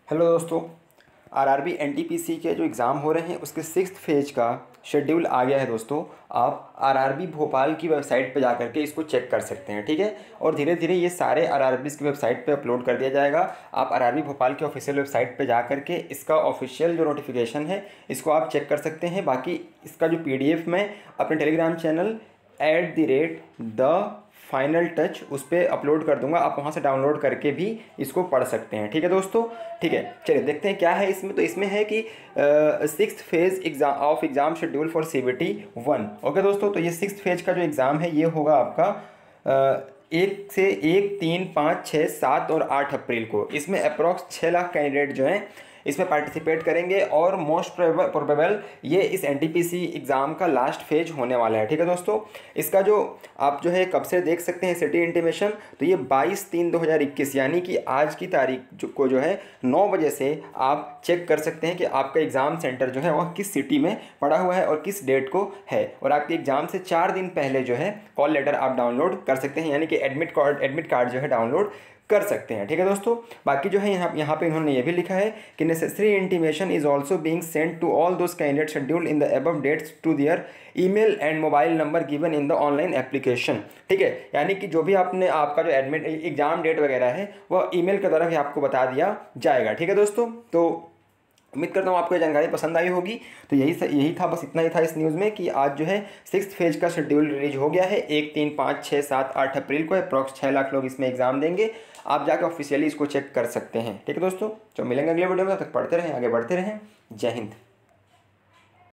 Hello दोस्तों, RRB NTPC के जो एग्ज़ाम हो रहे हैं उसके 6th फेज का शेड्यूल आ गया है दोस्तों। आप आरआरबी भोपाल की वेबसाइट पे जा करके इसको चेक कर सकते हैं, ठीक है। और धीरे धीरे ये सारे आरआरबीज़ की वेबसाइट पे अपलोड कर दिया जाएगा। आप आरआरबी भोपाल की ऑफिशियल वेबसाइट पे जा करके इसका ऑफिशियल जो नोटिफिकेशन है इसको आप चेक कर सकते हैं। बाकी इसका जो PDF मैं अपने टेलीग्राम चैनल @the_final_touch उस पर अपलोड कर दूंगा। आप वहाँ से डाउनलोड करके भी इसको पढ़ सकते हैं, ठीक है दोस्तों। ठीक है, चलिए देखते हैं क्या है इसमें। तो इसमें है कि 6th phase exam schedule for CBT 1। Okay दोस्तों, तो ये 6th फेज का जो एग्ज़ाम है ये होगा आपका 1 से 1, 3, 5, 6, 7 और 8 अप्रैल को। इसमें अप्रॉक्स 6 लाख कैंडिडेट जो हैं इसमें पार्टिसिपेट करेंगे और मोस्ट प्रोबेबल ये इस एनटीपीसी एग्ज़ाम का लास्ट फेज होने वाला है, ठीक है दोस्तों। इसका जो आप जो है कब से देख सकते हैं सिटी इंटीमेशन, तो ये 22/3/2021 यानी कि आज की तारीख को जो है 9 बजे से आप चेक कर सकते हैं कि आपका एग्ज़ाम सेंटर जो है वह किस सिटी में पड़ा हुआ है और किस डेट को है। और आपके एग्ज़ाम से 4 दिन पहले जो है कॉल लेटर आप डाउनलोड कर सकते हैं, यानी कि एडमिट कार्ड जो है डाउनलोड कर सकते हैं, ठीक है दोस्तों। बाकी जो है यहाँ पे इन्होंने ये भी लिखा है कि necessary intimation is also being sent to all those candidate scheduled in the above dates to their email and mobile number given in the online application, ठीक है। यानी कि जो भी आपका जो एडमिट एग्जाम डेट वगैरह है वह ईमेल के द्वारा भी आपको बता दिया जाएगा, ठीक है दोस्तों। तो उम्मीद करता हूँ आपको ये जानकारी पसंद आई होगी। तो यही था, बस इतना ही था इस न्यूज़ में कि आज जो है 6th फेज का शेड्यूल रिलीज हो गया है। 1, 3, 5, 6, 7, 8 अप्रैल को अप्रॉक्स 6 लाख लोग इसमें एग्जाम देंगे। आप जाकर ऑफिशियली इसको चेक कर सकते हैं, ठीक है दोस्तों। तो मिलेंगे अगले वीडियो में, तब तक पढ़ते रहें, आगे बढ़ते रहें। जय हिंद।